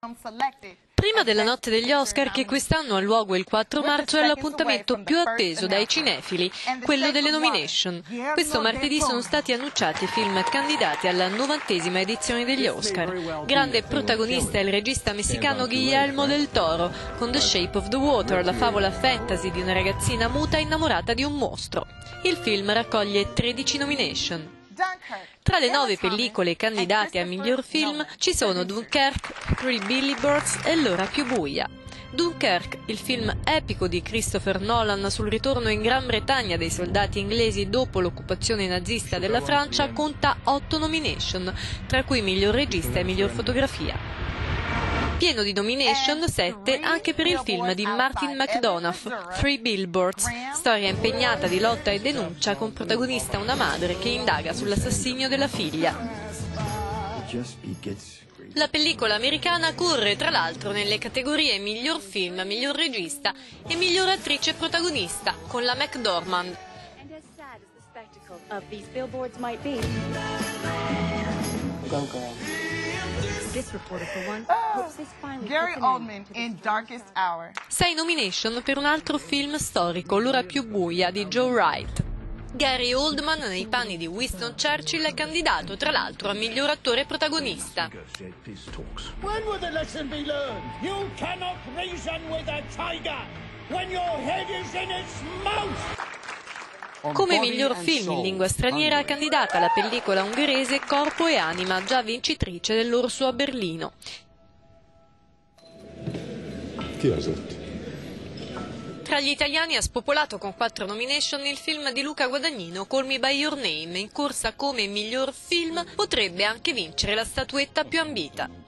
Prima della notte degli Oscar, che quest'anno ha luogo il 4 marzo, è l'appuntamento più atteso dai cinefili, quello delle nomination. Questo martedì sono stati annunciati i film candidati alla 90ª edizione degli Oscar. Grande protagonista è il regista messicano Guillermo del Toro, con The Shape of the Water, la favola fantasy di una ragazzina muta innamorata di un mostro. Il film raccoglie 13 nomination. Tra le 9 pellicole candidate a miglior film ci sono Dunkerque, Three Billboards e L'ora più buia. Dunkerque, il film epico di Christopher Nolan sul ritorno in Gran Bretagna dei soldati inglesi dopo l'occupazione nazista della Francia, conta 8 nomination, tra cui miglior regista e miglior fotografia. Pieno di nomination, 7 anche per il film di Martin McDonagh, Three Billboards, storia impegnata di lotta e denuncia con protagonista una madre che indaga sull'assassinio della figlia. La pellicola americana corre tra l'altro nelle categorie miglior film, miglior regista e miglior attrice protagonista con la McDormand. Gary Oldman in Darkest Hour. 6 nomination per un altro film storico, L'ora più buia di Joe Wright. Gary Oldman, nei panni di Winston Churchill, è candidato tra l'altro a miglior attore protagonista. When will the lesson be learned? You cannot reason with a tiger when your head is in its mouth. Come miglior film in lingua straniera, candidata la pellicola ungherese Corpo e anima, già vincitrice dell'Orso a Berlino. Tra gli italiani ha spopolato con 4 nomination il film di Luca Guadagnino, Call Me By Your Name, in corsa come miglior film, potrebbe anche vincere la statuetta più ambita.